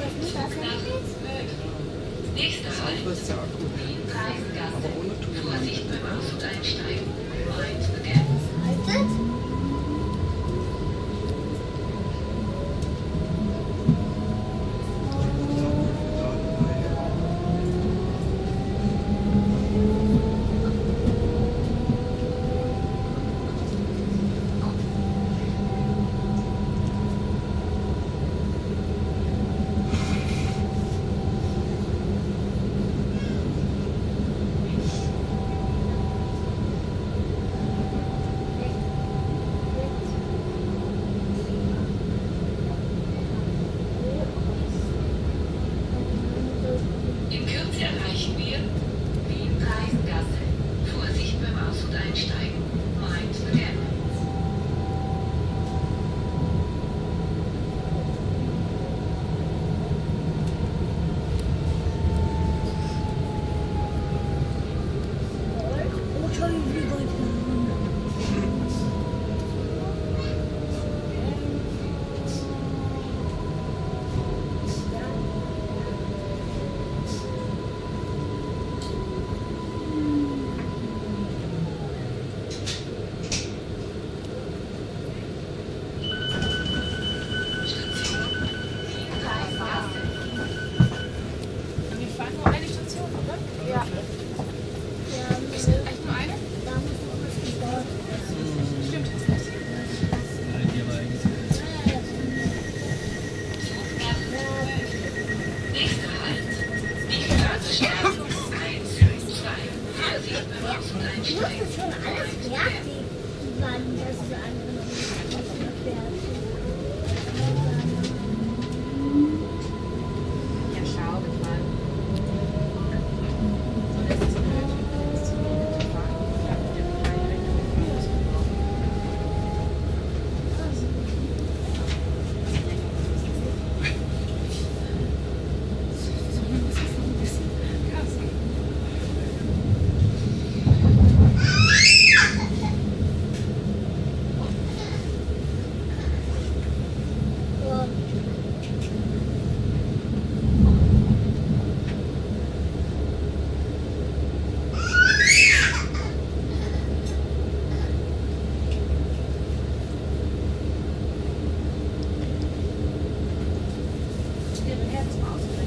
Nächster Halt. Aber ohne Touren. Vorsicht beim Aus- und Einsteigen. Mind the gap. In Kürze erreichen wir Wien-Preisengasse. Vorsicht beim Aus- und Einsteigen. Mind the gap. Wir fahren nur eine Station, oder? Ja. Ist das echt nur eine? Stimmt. Nächster Halt. Straße 1, 2. Vorsicht beim Aus- und Einsteigen. Schon alles fertig, wann das für andere Ja, schau mal. So, das ist blöd. Das ist zu wenig gefahren. Ich habe mir keine Rechnung ausgebraucht. Ihre Herzen aus.